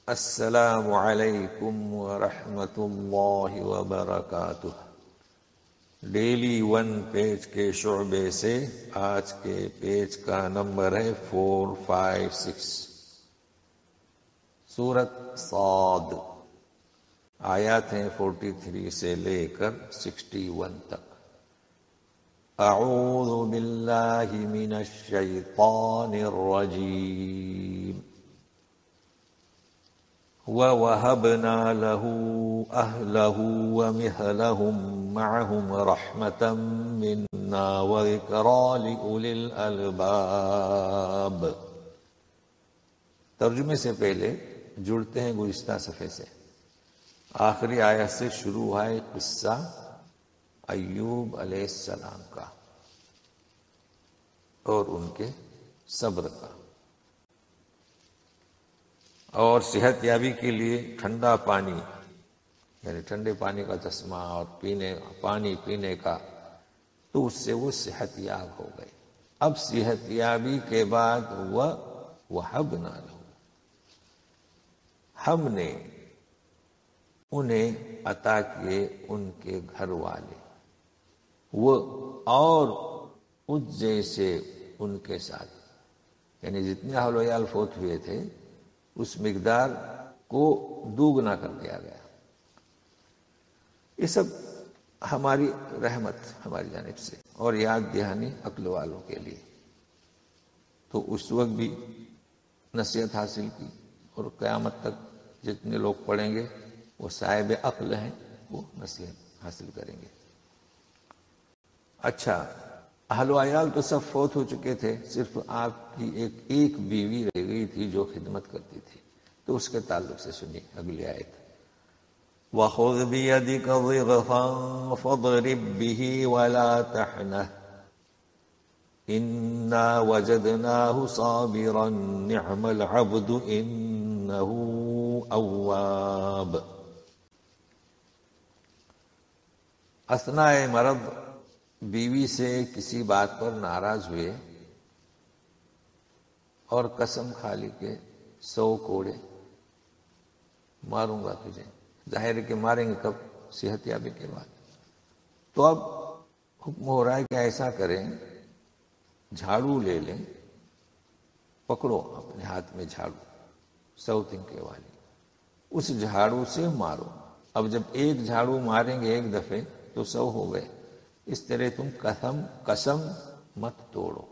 السلام علیکم ورحمۃ اللہ وبرکاتہ۔ ڈیلی ون پیج کے شعبے سے آج کے پیج کا نمبر ہے 456۔ سورۃ صاد، آیات ہیں 43 سے لے کر 61 تک۔ اعوذ باللہ من الشیطان الرجیم۔ وَوَهَبْنَا لَهُ أَهْلَهُ وَمِثْلَهُم مَّعَهُمْ رَحْمَةً مِّنَّا وَذِكْرَىٰ لِأُولِي الْأَلْبَابِ۔ ترجمے سے پہلے جڑتے ہیں گزشتہ صفحے سے۔ آخری آیت سے شروع ہے قصہ ایوب علیہ السلام کا اور ان کے صبر کا، اور صحت یابی کے لیے ٹھنڈا پانی، یعنی ٹھنڈے پانی کا چشمہ اور پانی پینے کا، تو اس سے وہ صحت یاب ہو گئے۔ اب صحت یابی کے بعد وَوَهَبْنَا لَهُ، ہم نے انہیں عطا کیے ان کے گھر والے، وہ اور اس جیسے ان کے ساتھ، یعنی جتنے اہل و عیال فوت ہوئے تھے اس مقدار کو دوگنا کر دیا گیا۔ یہ سب ہماری رحمت ہماری جانب سے اور یاد دہانی عقل والوں کے لیے۔ تو اس وقت بھی نصیحت حاصل کی، اور قیامت تک جتنے لوگ پڑھیں گے وہ صاحب عقل ہیں، وہ نصیحت حاصل کریں گے۔ اچھا، اہل و عیال تو سب فوت ہو چکے تھے، صرف آپ کی ایک بیوی رہ گئی تھی جو خدمت کرتی تھی، تو اس کے تعلق سے سنیے اگلی آیت۔ وَخُذْ بِيَدِكَ ضِغْفًا فَاضْرِب بِّهِ وَلَا تَحْنَثْ إِنَّا وَجَدْنَاهُ صَابِرًا نِعْمَ الْعَبْدُ إِنَّهُ أَوَّابٌ۔ اثناء مرض بیوی سے کسی بات پر ناراض ہوئے اور قسم کھا لی کہ 100 کوڑے ماروں گا تجھے، ظاہر ہے کہ ماریں گے کب؟ صحت یابی کے بعد۔ تو اب حکم ہو رہا ہے کہ ایسا کریں، جھاڑو لے لیں، پکڑو اپنے ہاتھ میں جھاڑو، 100 تنکے والی، اس جھاڑو سے مارو۔ اب جب ایک جھاڑو ماریں گے ایک دفعے تو 100 ہو گئے۔ اس طرح تم قسم مت توڑو،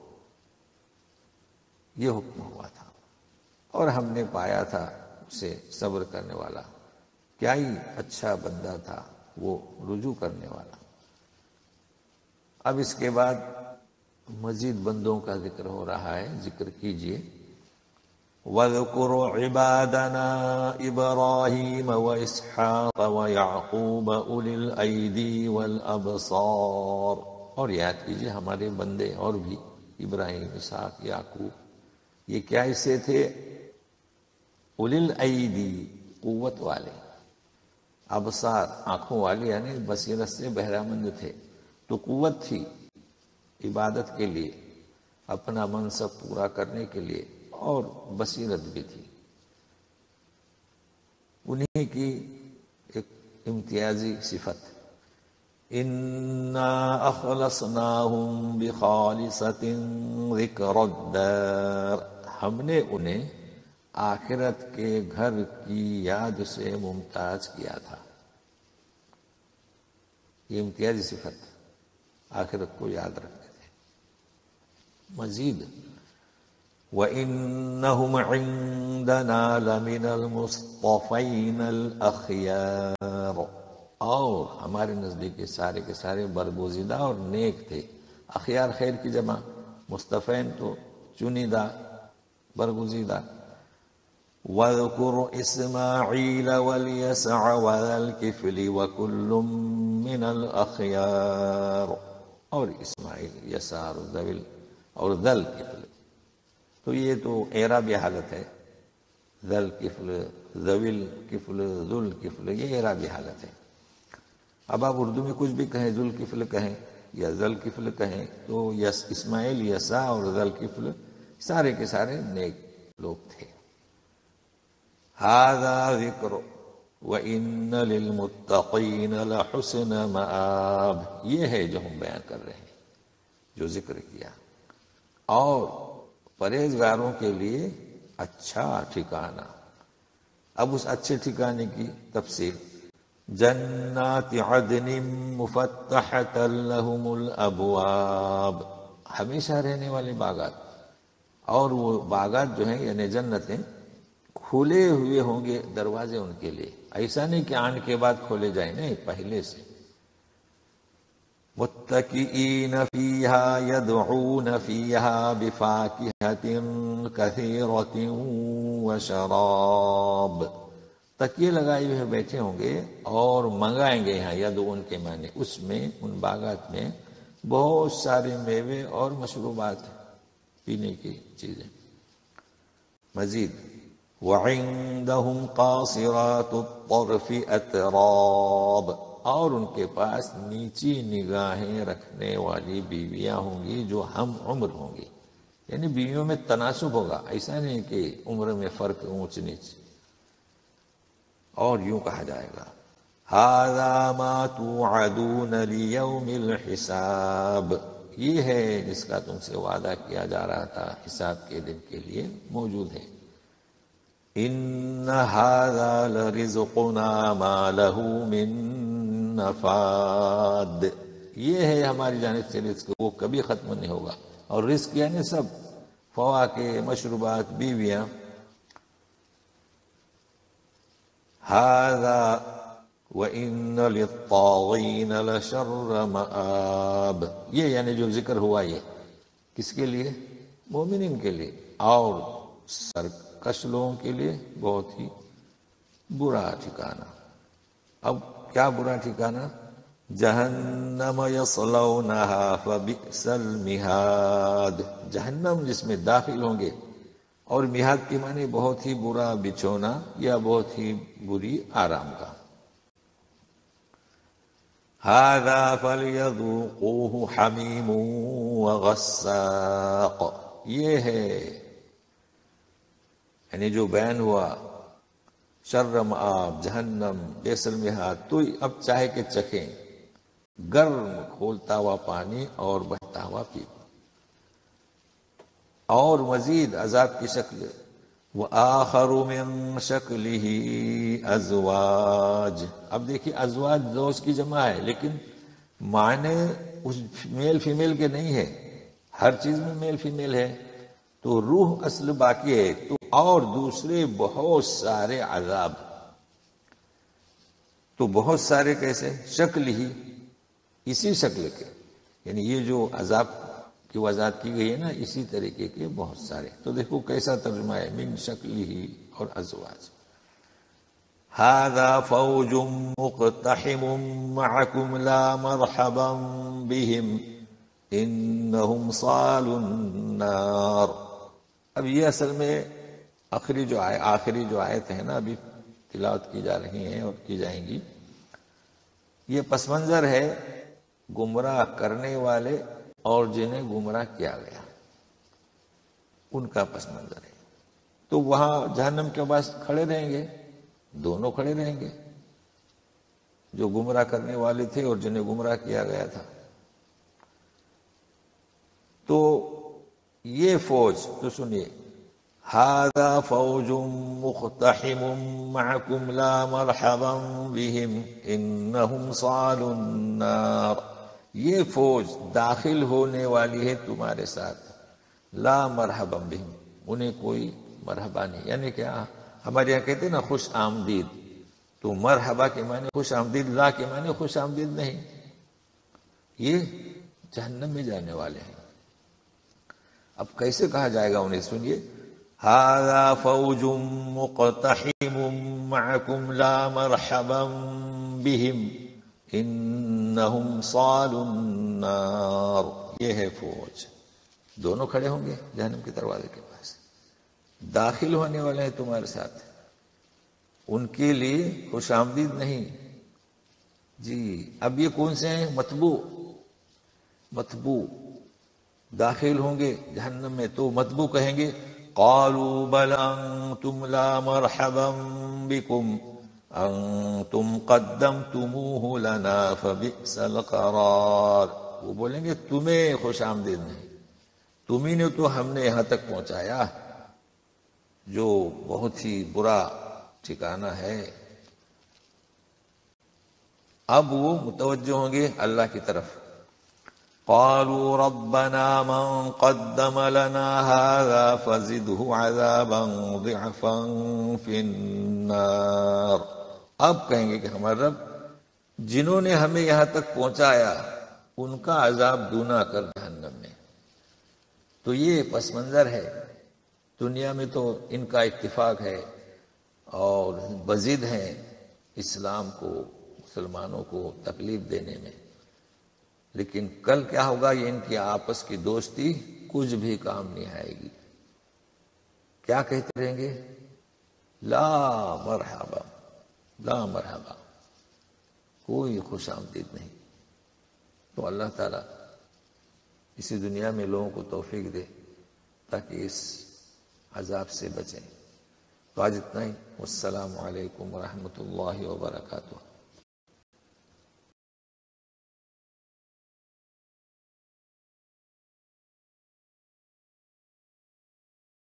یہ حکم ہوا تھا، اور ہم نے پایا تھا اسے صبر کرنے والا، کیا ہی اچھا بندہ تھا وہ، رجوع کرنے والا۔ اب اس کے بعد مزید بندوں کا ذکر ہو رہا ہے، ذکر کیجئے۔ وَاذْكُرْ عِبَادَنَا إِبْرَاهِيمَ وَإِسْحَاقَ وَيَعْقُوبَ أُولِي الْأَيْدِي وَالْأَبْصَارِ، اور یاد کیجئے ہمارے بندے اور بھی، ابراہیم، اسحاق، یعقوب، یہ کیا حصے تھے؟ اولی الایدی، قوت والے، ابصار، آنکھوں والے، یعنی بصیرت سے بہرہ مند تھے، تو قوت تھی عبادت کے لیے، اپنا منصب پورا کرنے کے لیے، اور بصیرت بھی تھی۔ انہی کی ایک امتیازی صفت، اِنَّا أَخْلَصْنَاهُمْ بِخَالِصَةٍ ذِكْرَى الدَّارِ، ہم نے انہیں آخرت کے گھر کی یاد سے ممتاز کیا تھا۔ یہ امتیازی صفت، آخرت کو یاد رکھتے تھے۔ مزید وَإِنَّهُمْ عِندَنَا لَمِنَ الْمُصْطَفَيْنَ الْأَخْيَارِ، اور ہمارے نزدیک کے سارے برگزیدہ اور نیک تھے۔ اخیار خیر کی جمع، مصطفین تو چنیدہ، برگزیدہ۔ وَاذْكُرْ إِسْمَاعِيلَ وَالْيَسَعَ وَذَا الْكِفْلِ وَكُلٌّ مِّنَ الْأَخْيَارِ، اور اسماعیل، یسع اور ذا الکفل، تو یہ تو اعرابی حالت ہے، ذا الکفل، ذوی الکفل، ذو الکفل، یہ اعرابی حالت ہے۔ اب آپ اردو میں کچھ بھی کہیں، ذو الکفل کہیں یا ذا الکفل کہیں، تو اسماعیل، یسع اور ذا الکفل سارے کے سارے نیک لوگ تھے۔ ھذا ذکر وَإِنَّ لِلْمُتَّقِينَ لَحُسْنَ مَآب، یہ ہے جو ہم بیان کر رہے ہیں، جو ذکر کیا، اور پرہیزگاروں کے لیے اچھا ٹھکانہ۔ اب اس اچھے ٹھکانے کی تفصیل، جنات عدن مفتحۃ لہم الابواب، ہمیشہ رہنے والے باغات، اور وہ باغات جو ہیں یعنی جنتیں کھلے ہوئے ہوں گے دروازے ان کے لیے، ایسا نہیں کہ آنے کے بعد کھولے جائیں، نہیں، پہلے سے۔ متکئین فیہا یدعون فیہا بفاکہۃ کثیرۃ وشراب، تکیے لگائے ہوئے بیٹھے ہوں گے اور منگائیں گے، یہاں یدعون کے معنی، اس میں ان باغات میں بہت سارے میوے اور مشروبات ہیں، پینے کی چیزیں۔ مزید وَعِندَهُمْ قَاصِرَاتُ الطَّرْفِ أَتْرَابٌ، اور ان کے پاس نیچی نگاہیں رکھنے والی بیویاں ہوں گی جو ہم عمر ہوں گی، یعنی بیویوں میں تناسب ہوگا، ایسا نہیں کہ عمر میں فرق اونچ نیچ۔ اور یوں کہا جائے گا هَذَا مَا تُوعَدُونَ لِيَوْمِ الْحِسَابِ، یہ ہے جس کا تم سے وعدہ کیا جا رہا تھا حساب کے دن کے لیے موجود ہے۔ إِنَّ هَذَا لَرِزْقُنَا مَا لَهُ مِن نَفَادٍ، یہ ہے ہماری جانب سے رزق، وہ کبھی ختم نہیں ہوگا، اور رزق یعنی سب، فواکہ، مشروبات، بیویاں۔ هَذَا وَإِنَّ لِلطَّاغِينَ لَشَرَّ مَآب، یہ یعنی جو ذکر ہوا یہ کس کے لیے؟ مومنین کے لیے، اور سرکش لوگوں کے لیے بہت ہی برا ٹھکانہ۔ اب کیا برا ٹھکانہ؟ جہنم یصلونہا فبئس المہاد، جہنم جس میں داخل ہوں گے، اور مہاد کے معنی بہت ہی برا بچھونا یا بہت ہی بری آرام کا۔ ھذا فلیذوقوہ حمیم وغساق، یہ ہے یعنی جو بیان ہوا شر مآب، جہنم، بئس المہاد، تو اب چاہے کہ چکھیں گرم کھولتا ہوا پانی اور بہتا ہوا پیپ، اور مزید عذاب کی شکل وآخر من شکلہ ازواج، اب دیکھیے ازواج زوج کی جمع ہے، لیکن معنی اس میل فیمیل کے نہیں ہے، ہر چیز میں میل فیمیل ہے، تو روح اصل باقی ہے، تو اور دوسرے بہت سارے عذاب، تو بہت سارے کیسے؟ شکل ہی، اسی شکل کے، یعنی یہ جو عذاب کی وضاحت کی گئی ہے نا، اسی طریقے کے بہت سارے، تو دیکھو کیسا ترجمہ ہے، من شکل ہی اور ازواج۔ ھذا فوج مقتحم معکم لا مرحبا بهم انہم صالوا النار، اب یہ اصل میں آخری جو آیت ہے نا ابھی تلاوت کی جا رہی ہیں اور کی جائیں گی، یہ پس منظر ہے گمراہ کرنے والے اور جنہیں گمراہ کیا گیا، ان کا پس منظر ہے۔ تو وہاں جہنم کے پاس کھڑے رہیں گے، دونوں کھڑے رہیں گے، جو گمراہ کرنے والے تھے اور جنہیں گمراہ کیا گیا تھا۔ تو یہ فوج، تو سنیے، ھذا فوج مقتحم معکم لا مرحبا بهم انہم صالوا النار، یہ فوج داخل ہونے والی ہے تمہارے ساتھ، لا مرحبا بهم، انہیں کوئی مرحبا نہیں، یعنی کیا ہمارے یہاں کہتے ہیں نا خوش آمدید، تو مرحبا کے معنی خوش آمدید، لا کے معنی خوش آمدید نہیں، یہ جہنم میں جانے والے ہیں۔ اب کیسے کہا جائے گا انہیں، سنیے، ھذا فوج مقتحم معکم لا مرحبا بهم انہم صالوا النار، یہ ہے فوج، دونوں کھڑے ہوں گے جہنم کے دروازے کے پاس، داخل ہونے والے ہیں تمہارے ساتھ، ان کے لیے خوش آمدید نہیں جی۔ اب یہ کون سے ہیں؟ متبوع داخل ہوں گے جہنم میں، تو متبوع کہیں گے قالوا بل انتم لا مرحبا بكم انتم قدمتموه لنا فبئس القرار. وہ بولیں گے تمہیں خوش آمدید نہیں، تمہیں نے تو ہم نے یہاں تک پہنچایا، جو بہت ہی برا ٹھکانہ ہے. اب وہ متوجہ ہوں گے اللہ کی طرف. قالوا ربنا من قدم لنا هذا فزده عذابا ضعفا في النار. اب کہیں گے کہ ہمارے رب جنہوں نے ہمیں یہاں تک پہنچایا ان کا عذاب دونا کر جہنم میں. تو یہ پس منظر ہے. دنیا میں تو ان کا اتفاق ہے اور بضد ہیں اسلام کو، مسلمانوں کو تکلیف دینے میں، لیکن کل کیا ہوگا؟ یہ ان کی آپس کی دوستی کچھ بھی کام نہیں آئے گی. کیا کہتے رہیں گے؟ لا مرحبا، لا مرحبا، کوئی خوش آمدید نہیں. تو اللہ تعالیٰ اسی دنیا میں لوگوں کو توفیق دے تاکہ اس عذاب سے بچیں. تو آج اتنا ہی. والسلام علیکم ورحمۃ اللہ وبرکاتہ.